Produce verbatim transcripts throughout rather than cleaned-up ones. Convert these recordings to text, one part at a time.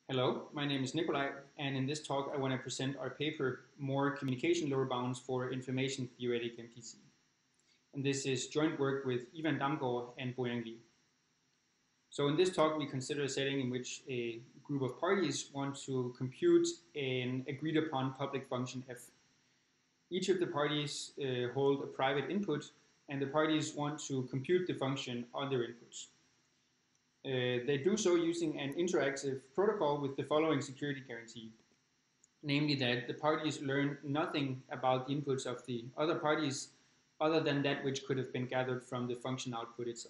Hello, my name is Nikolaj, and in this talk I want to present our paper, More Communication Lower Bounds for Information-Theoretic M P C. And this is joint work with Ivan Damgård and Boyang. So in this talk we consider a setting in which a group of parties want to compute an agreed upon public function f. Each of the parties uh, hold a private input, and the parties want to compute the function on their inputs. Uh, they do so using an interactive protocol with the following security guarantee, namely that the parties learn nothing about the inputs of the other parties other than that which could have been gathered from the function output itself.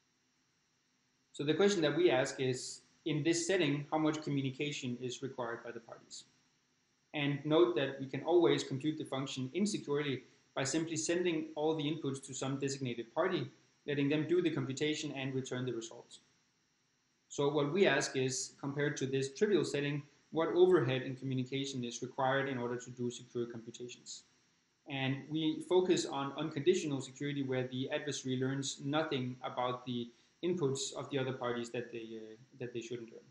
So the question that we ask is, in this setting, how much communication is required by the parties? And note that we can always compute the function insecurely by simply sending all the inputs to some designated party, letting them do the computation and return the results. So what we ask is, compared to this trivial setting, what overhead in communication is required in order to do secure computations. And we focus on unconditional security, where the adversary learns nothing about the inputs of the other parties that they, uh, that they shouldn't learn.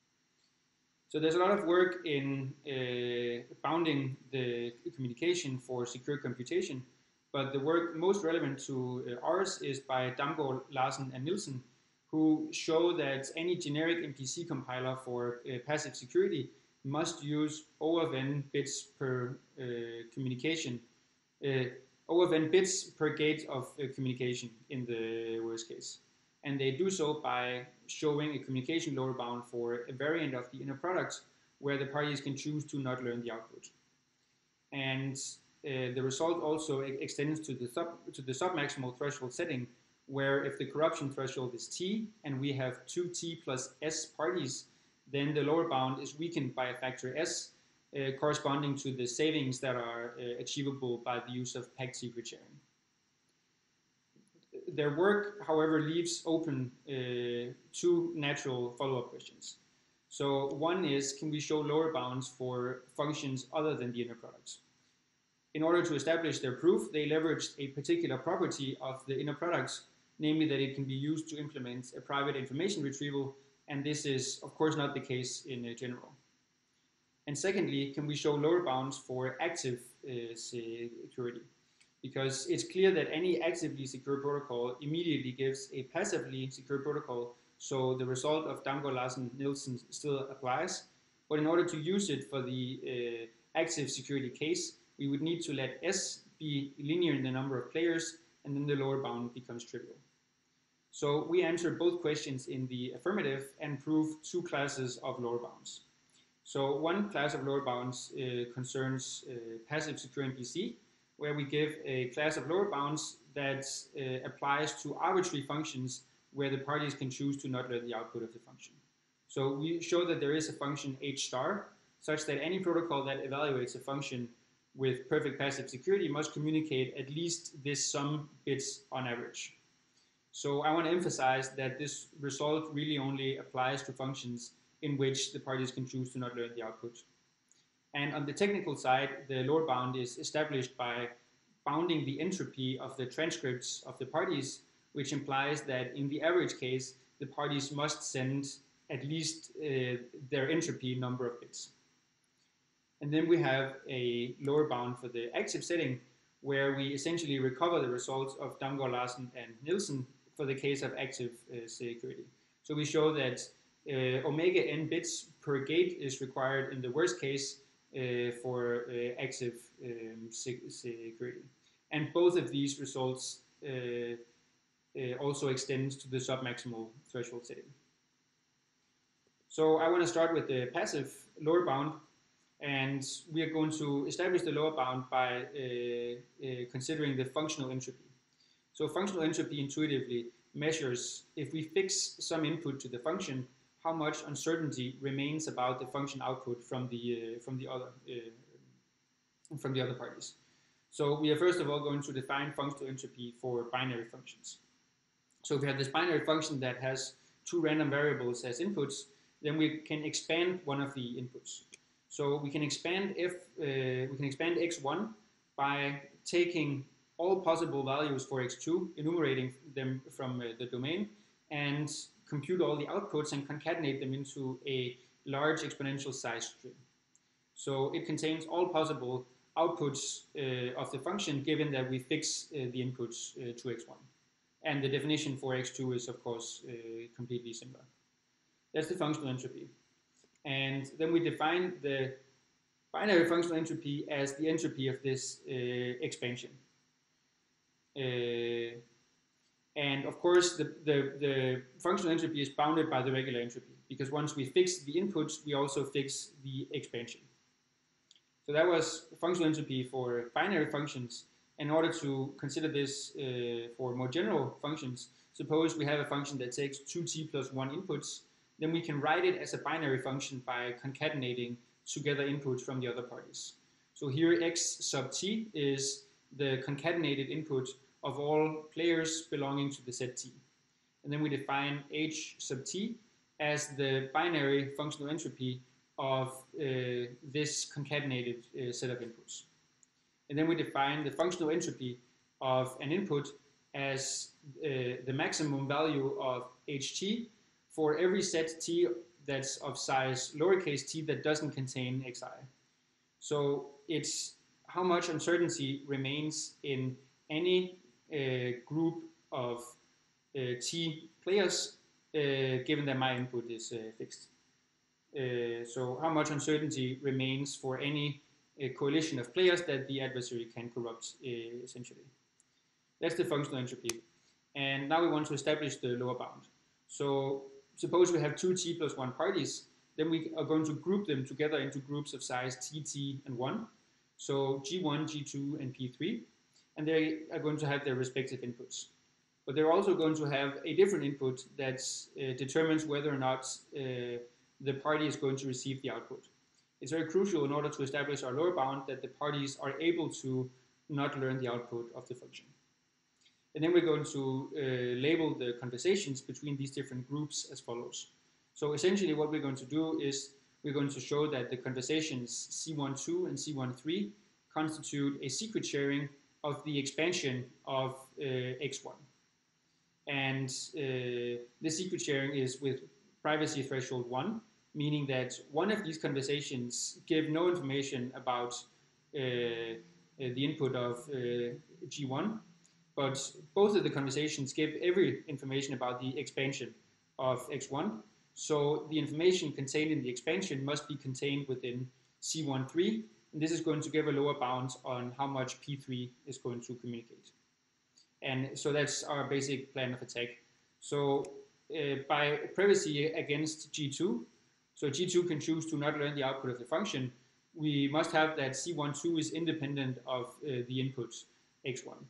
So there's a lot of work in uh, bounding the communication for secure computation, but the work most relevant to uh, ours is by Damgård, Larsen, and Nielsen, who show that any generic M P C compiler for uh, passive security must use O of n bits per uh, communication, uh, O of n bits per gate of uh, communication in the worst case. And they do so by showing a communication lower bound for a variant of the inner product where the parties can choose to not learn the output. And uh, the result also extends to the, sub, to the submaximal threshold setting, where if the corruption threshold is t and we have two t plus s parties, then the lower bound is weakened by a factor s, uh, corresponding to the savings that are uh, achievable by the use of packed secret sharing. Their work, however, leaves open uh, two natural follow-up questions. So one is, can we show lower bounds for functions other than the inner products? In order to establish their proof, they leveraged a particular property of the inner products, namely that it can be used to implement a private information retrieval, and this is of course not the case in uh, general. And secondly, can we show lower bounds for active uh, security? Because it's clear that any actively secure protocol immediately gives a passively secure protocol, so the result of Damgård, Larsen, Nielsen still applies. But in order to use it for the uh, active security case, we would need to let S be linear in the number of players, and then the lower bound becomes trivial. So we answer both questions in the affirmative and prove two classes of lower bounds. So one class of lower bounds uh, concerns uh, passive secure M P C, where we give a class of lower bounds that uh, applies to arbitrary functions where the parties can choose to not learn the output of the function. So we show that there is a function h star, such that any protocol that evaluates a function with perfect passive security must communicate at least this sum bits on average. So I want to emphasize that this result really only applies to functions in which the parties can choose to not learn the output. And on the technical side, the lower bound is established by bounding the entropy of the transcripts of the parties, which implies that in the average case, the parties must send at least uh, their entropy number of bits. And then we have a lower bound for the active setting, where we essentially recover the results of Damgård, Larsen, and Nielsen for the case of active uh, security. So we show that uh, omega n bits per gate is required in the worst case uh, for uh, active um, security. And both of these results uh, uh, also extend to the submaximal threshold setting. So I want to start with the passive lower bound. And we are going to establish the lower bound by uh, uh, considering the functional entropy. So functional entropy intuitively measures, if we fix some input to the function, how much uncertainty remains about the function output from the uh, from the other uh, from the other parties. So we are first of all going to define functional entropy for binary functions. So if we have this binary function that has two random variables as inputs, then we can expand one of the inputs. So we can expand if uh, we can expand x one by taking all possible values for x two, enumerating them from uh, the domain, and compute all the outputs and concatenate them into a large exponential size string. So it contains all possible outputs uh, of the function given that we fix uh, the inputs uh, to x one. And the definition for x two is, of course, uh, completely similar. That's the functional entropy. And then we define the binary functional entropy as the entropy of this uh, expansion. Uh, and of course, the, the, the functional entropy is bounded by the regular entropy, because once we fix the inputs, we also fix the expansion. So that was functional entropy for binary functions. In order to consider this uh, for more general functions, suppose we have a function that takes two t plus one inputs, then we can write it as a binary function by concatenating together inputs from the other parties. So here x sub t is the concatenated input of all players belonging to the set t. And then we define h sub t as the binary functional entropy of uh, this concatenated uh, set of inputs. And then we define the functional entropy of an input as uh, the maximum value of ht for every set t that's of size lowercase t that doesn't contain xi. So it's how much uncertainty remains in any uh, group of uh, t players uh, given that my input is uh, fixed. Uh, so how much uncertainty remains for any uh, coalition of players that the adversary can corrupt, uh, essentially. That's the functional entropy. And now we want to establish the lower bound. So suppose we have two t plus one parties, then we are going to group them together into groups of size t, t, and one. So g one, g two, and p three. And they are going to have their respective inputs. But they're also going to have a different input that uh, determines whether or not uh, the party is going to receive the output. It's very crucial in order to establish our lower bound that the parties are able to not learn the output of the function. And then we're going to uh, label the conversations between these different groups as follows. So essentially what we're going to do is we're going to show that the conversations C twelve and C thirteen constitute a secret sharing of the expansion of uh, x one. And uh, the secret sharing is with privacy threshold one, meaning that one of these conversations give no information about uh, uh, the input of uh, G one, but both of the conversations give every information about the expansion of x one. So the information contained in the expansion must be contained within C thirteen, and this is going to give a lower bound on how much P three is going to communicate. And so that's our basic plan of attack. So uh, by privacy against G two, so G two can choose to not learn the output of the function, we must have that C twelve is independent of uh, the input x one.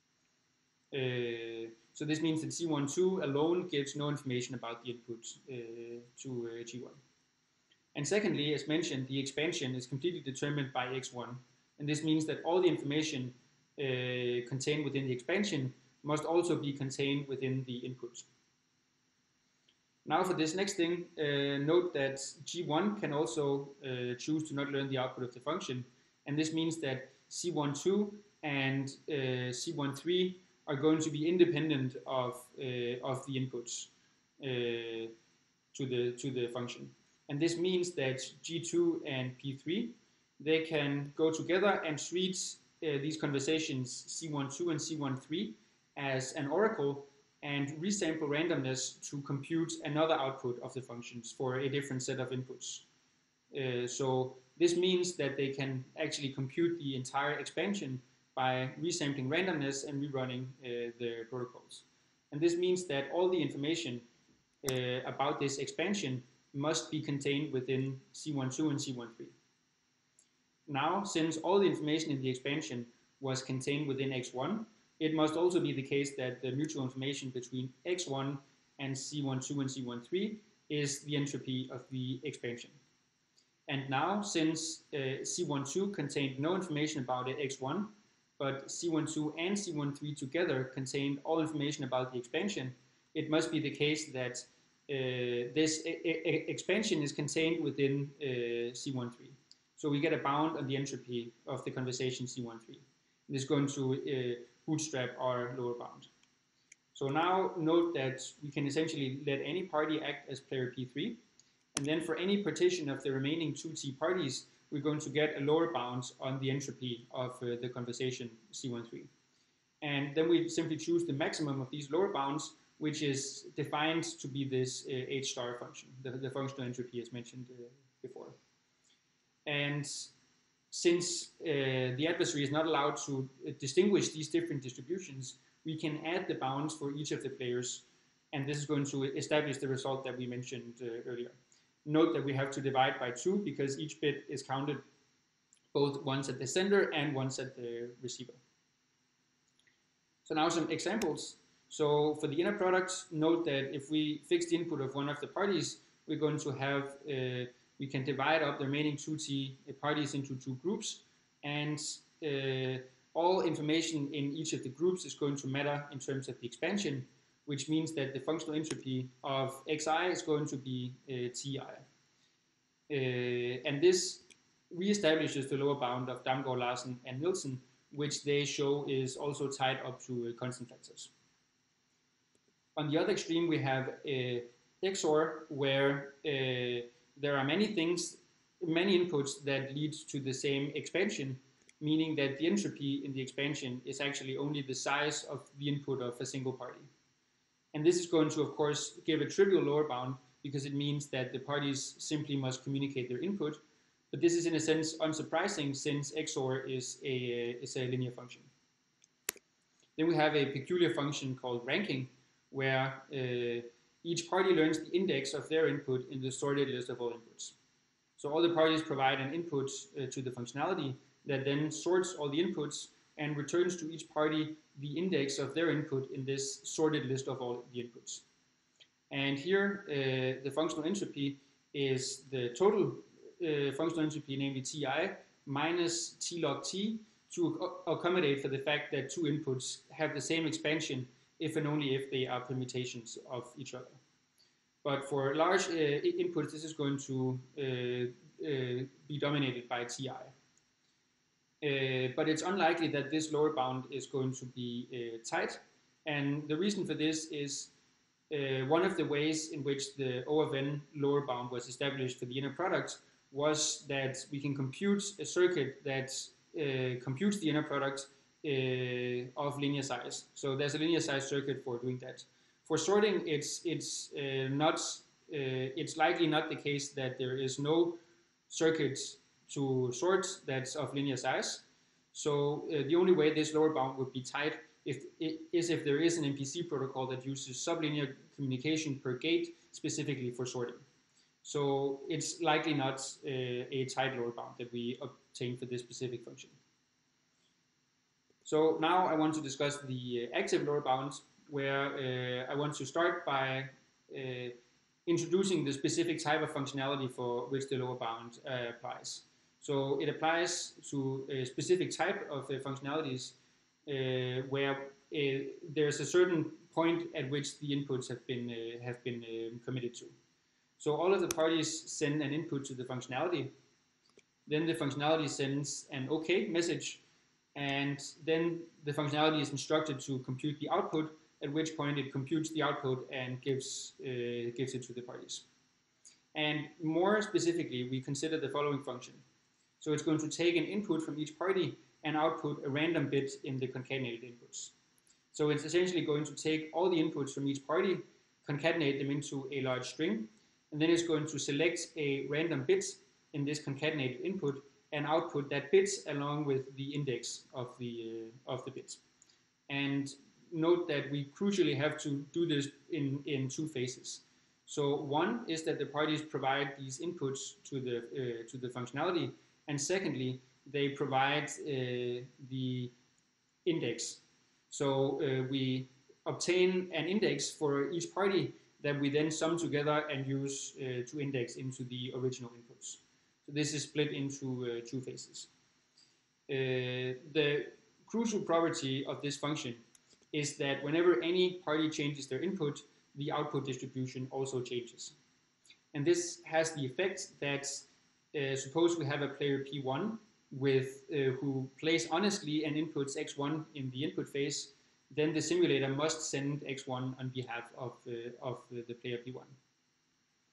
Uh, so this means that C twelve alone gives no information about the input uh, to uh, G one. And secondly, as mentioned, the expansion is completely determined by x one. And this means that all the information uh, contained within the expansion must also be contained within the input. Now for this next thing, uh, note that G one can also uh, choose to not learn the output of the function. And this means that C twelve and uh, C thirteen are going to be independent of, uh, of the inputs uh, to, the, to the function. And this means that G two and P three, they can go together and treat uh, these conversations C twelve and C thirteen as an oracle and resample randomness to compute another output of the functions for a different set of inputs. Uh, so this means that they can actually compute the entire expansion by resampling randomness and rerunning uh, the protocols. And this means that all the information uh, about this expansion must be contained within C twelve and C thirteen. Now, since all the information in the expansion was contained within x one, it must also be the case that the mutual information between x one and C twelve and C thirteen is the entropy of the expansion. And now, since uh, C twelve contained no information about it x one, but C twelve and C thirteen together contained all information about the expansion, it must be the case that uh, this e e expansion is contained within uh, C thirteen. So we get a bound on the entropy of the conversation C thirteen. This is going to uh, bootstrap our lower bound. So now note that we can essentially let any party act as player P three, And then for any partition of the remaining two T parties, we're going to get a lower bound on the entropy of uh, the conversation C thirteen. And then we simply choose the maximum of these lower bounds, which is defined to be this uh, H star function, the, the functional entropy as mentioned uh, before. And since uh, the adversary is not allowed to uh, distinguish these different distributions, we can add the bounds for each of the players, and this is going to establish the result that we mentioned uh, earlier. Note that we have to divide by two because each bit is counted both once at the sender and once at the receiver. So now some examples. So for the inner product, note that if we fix the input of one of the parties, we're going to have, uh, we can divide up the remaining two T parties into two groups, and uh, all information in each of the groups is going to matter in terms of the expansion, which means that the functional entropy of xi is going to be uh, Ti. Uh, and this reestablishes the lower bound of Damgård, Larsen, and Nielsen, which they show is also tied up to uh, constant factors. On the other extreme, we have uh, X O R, where uh, there are many things, many inputs that lead to the same expansion, meaning that the entropy in the expansion is actually only the size of the input of a single party. And this is going to, of course, give a trivial lower bound because it means that the parties simply must communicate their input. But this is in a sense unsurprising since X O R is a, is a linear function. Then we have a peculiar function called ranking, where uh, each party learns the index of their input in the sorted list of all inputs. So all the parties provide an input uh, to the functionality that then sorts all the inputs and returns to each party the index of their input in this sorted list of all the inputs. And here, uh, the functional entropy is the total uh, functional entropy, namely Ti, minus T log T, to accommodate for the fact that two inputs have the same expansion if and only if they are permutations of each other. But for large uh, inputs, this is going to uh, uh, be dominated by Ti. Uh, but it's unlikely that this lower bound is going to be uh, tight. And the reason for this is uh, one of the ways in which the O of n lower bound was established for the inner product was that we can compute a circuit that uh, computes the inner product uh, of linear size. So there's a linear size circuit for doing that. For sorting, it's, it's, uh, not, uh, it's likely not the case that there is no circuit to sort that's of linear size. So uh, the only way this lower bound would be tight if, it, is if there is an M P C protocol that uses sublinear communication per gate specifically for sorting. So it's likely not uh, a tight lower bound that we obtain for this specific function. So now I want to discuss the uh, active lower bounds, where uh, I want to start by uh, introducing the specific type of functionality for which the lower bound uh, applies. So it applies to a specific type of uh, functionalities uh, where uh, there's a certain point at which the inputs have been, uh, have been uh, committed to. So all of the parties send an input to the functionality. Then the functionality sends an OK message, and then the functionality is instructed to compute the output, at which point it computes the output and gives, uh, gives it to the parties. And more specifically, we consider the following function. So it's going to take an input from each party and output a random bit in the concatenated inputs. So it's essentially going to take all the inputs from each party, concatenate them into a large string, and then it's going to select a random bit in this concatenated input and output that bit along with the index of the, uh, of the bits. And note that we crucially have to do this in, in two phases. So one is that the parties provide these inputs to the, uh, to the functionality, and secondly, they provide uh, the index. So uh, we obtain an index for each party that we then sum together and use uh, to index into the original inputs. So this is split into uh, two phases. Uh, the crucial property of this function is that whenever any party changes their input, the output distribution also changes. And this has the effect that uh, suppose we have a player P one with, uh, who plays honestly and inputs X one in the input phase, then the simulator must send X one on behalf of, uh, of uh, the player P one.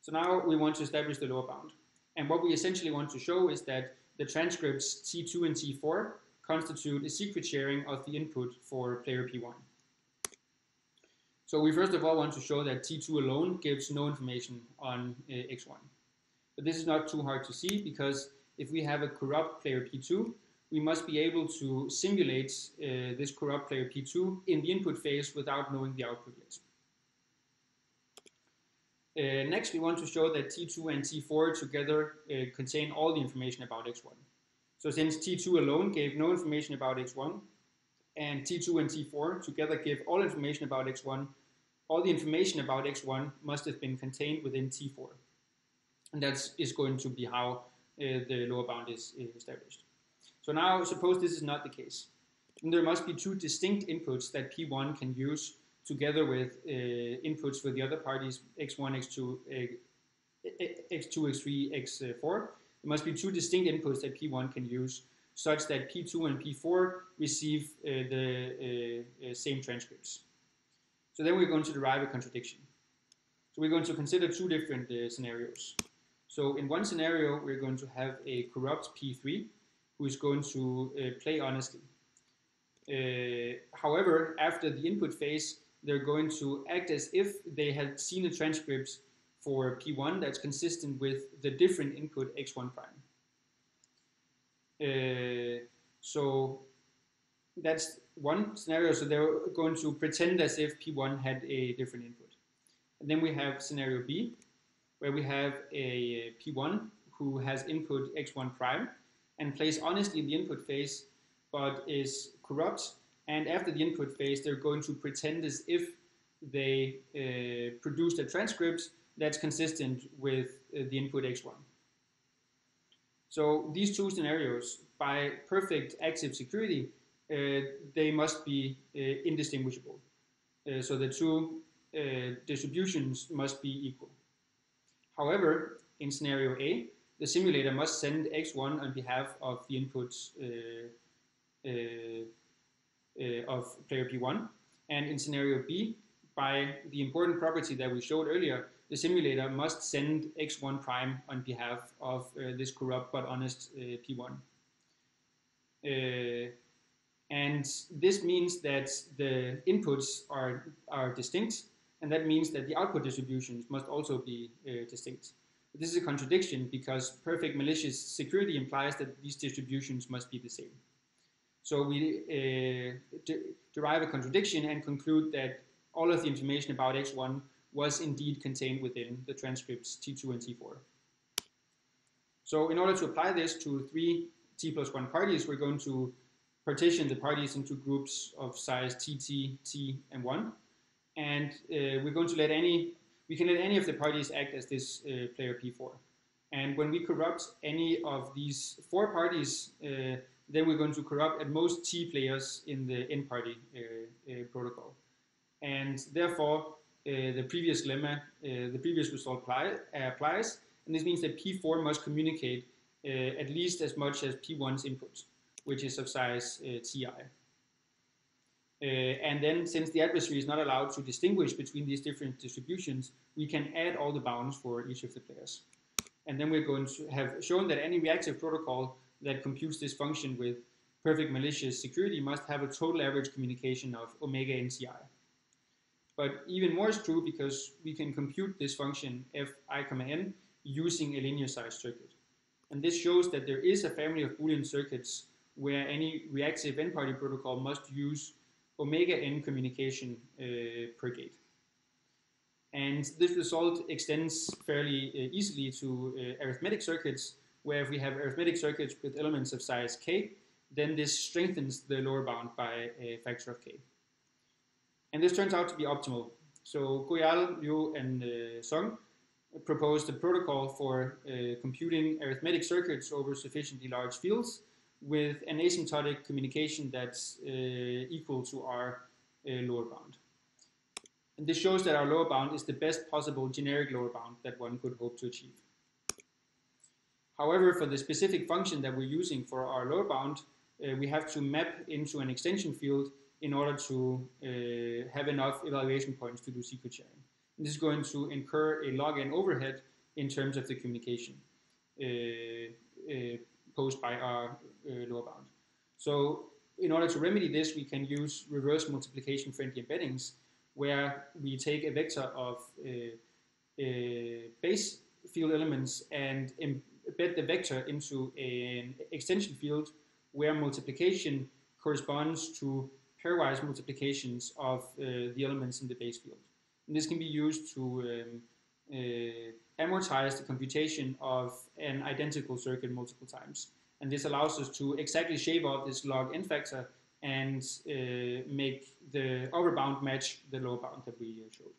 So now we want to establish the lower bound. And what we essentially want to show is that the transcripts T two and T four constitute a secret sharing of the input for player P one. So we first of all want to show that T two alone gives no information on uh, X one. But this is not too hard to see, because if we have a corrupt player P two, we must be able to simulate uh, this corrupt player P two in the input phase without knowing the output yet. Uh, next, we want to show that T two and T four together uh, contain all the information about X one. So since T two alone gave no information about X one, and T two and T four together give all information about X one, all the information about X one must have been contained within T four. And that is going to be how uh, the lower bound is uh, established. So now, suppose this is not the case. Then there must be two distinct inputs that P one can use together with uh, inputs for the other parties, X one, X two, uh, X two, X three, X four. There must be two distinct inputs that P one can use, such that P two and P four receive uh, the uh, uh, same transcripts. So then we're going to derive a contradiction. So we're going to consider two different uh, scenarios. So in one scenario, we're going to have a corrupt P three who is going to uh, play honestly. Uh, however, after the input phase, they're going to act as if they had seen a transcript for P one that's consistent with the different input X one prime. Uh, so that's one scenario. So they're going to pretend as if P one had a different input. And then we have scenario B, where we have a P one who has input X one prime and plays honestly in the input phase, but is corrupt. And after the input phase, they're going to pretend as if they uh, produced a transcript that's consistent with uh, the input X one. So these two scenarios, by perfect active security, uh, they must be uh, indistinguishable. Uh, so the two uh, distributions must be equal. However, in scenario A, the simulator must send X one on behalf of the inputs uh, uh, uh, of player P one. And in scenario B, by the important property that we showed earlier, the simulator must send X one prime on behalf of uh, this corrupt but honest uh, P one. Uh, and this means that the inputs are, are distinct, and that means that the output distributions must also be uh, distinct. But this is a contradiction, because perfect malicious security implies that these distributions must be the same. So we uh, de derive a contradiction and conclude that all of the information about X one was indeed contained within the transcripts T two and T four. So in order to apply this to three T plus one parties, we're going to partition the parties into groups of size T T, T, and one. And uh, we're going to let any, we can let any of the parties act as this uh, player P four. And when we corrupt any of these four parties, uh, then we're going to corrupt at most T players in the N party uh, uh, protocol. And therefore, uh, the previous lemma, uh, the previous result apply, uh, applies. And this means that P four must communicate uh, at least as much as P one's input, which is of size uh, Ti. Uh, and then, since the adversary is not allowed to distinguish between these different distributions, we can add all the bounds for each of the players. And then we're going to have shown that any reactive protocol that computes this function with perfect malicious security must have a total average communication of omega N T I. But even more is true, because we can compute this function fi comma n using a linear sized circuit. And this shows that there is a family of Boolean circuits where any reactive N-party protocol must use omega n communication uh, per gate. And this result extends fairly uh, easily to uh, arithmetic circuits, where if we have arithmetic circuits with elements of size k, then this strengthens the lower bound by a factor of k. And this turns out to be optimal. So Goyal, Liu, and uh, Song proposed a protocol for uh, computing arithmetic circuits over sufficiently large fields with an asymptotic communication that's uh, equal to our uh, lower bound. And this shows that our lower bound is the best possible generic lower bound that one could hope to achieve. However, for the specific function that we're using for our lower bound, uh, we have to map into an extension field in order to uh, have enough evaluation points to do secret sharing. And this is going to incur a log n overhead in terms of the communication uh, uh, posed by our uh, lower bound. So in order to remedy this, we can use reverse multiplication friendly embeddings, where we take a vector of uh, uh, base field elements and embed the vector into an extension field where multiplication corresponds to pairwise multiplications of uh, the elements in the base field. And this can be used to um, uh, amortize the computation of an identical circuit multiple times. And this allows us to exactly shave out this log n factor and uh, make the upper bound match the lower bound that we uh, showed.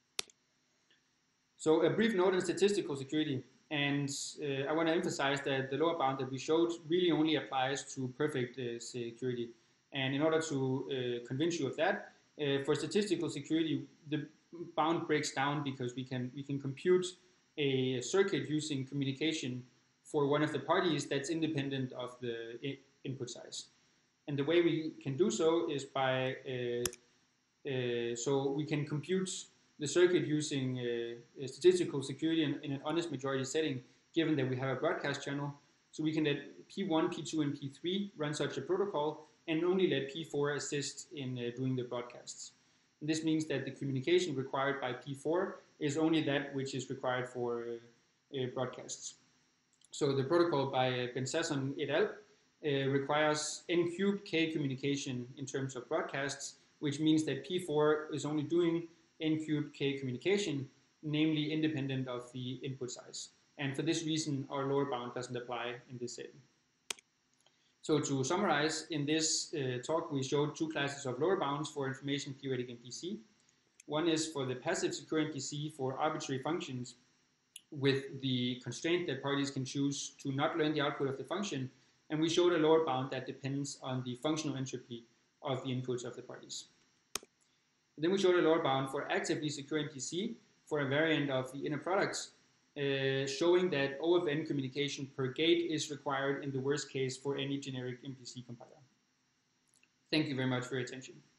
So a brief note on statistical security, and uh, I want to emphasize that the lower bound that we showed really only applies to perfect uh, security. And in order to uh, convince you of that, uh, for statistical security, the bound breaks down because we can we can compute a circuit using communication for one of the parties that's independent of the input size. And the way we can do so is by uh, uh, so we can compute the circuit using uh, statistical security in, in an honest majority setting, given that we have a broadcast channel. So we can let P one, P two, and P three run such a protocol, and only let P four assist in uh, doing the broadcasts. And this means that the communication required by P four is only that which is required for uh, uh, broadcasts. So the protocol by uh, Ben-Sasson et al. Uh, requires n cubed k communication in terms of broadcasts, which means that P four is only doing n cubed k communication, namely independent of the input size. And for this reason, our lower bound doesn't apply in this setting. So to summarize, in this uh, talk, we showed two classes of lower bounds for information-theoretic M P C. One is for the passive secure M P C for arbitrary functions with the constraint that parties can choose to not learn the output of the function. And we showed a lower bound that depends on the functional entropy of the inputs of the parties. And then we showed a lower bound for actively secure M P C for a variant of the inner products, uh, showing that O of n communication per gate is required in the worst case for any generic M P C compiler. Thank you very much for your attention.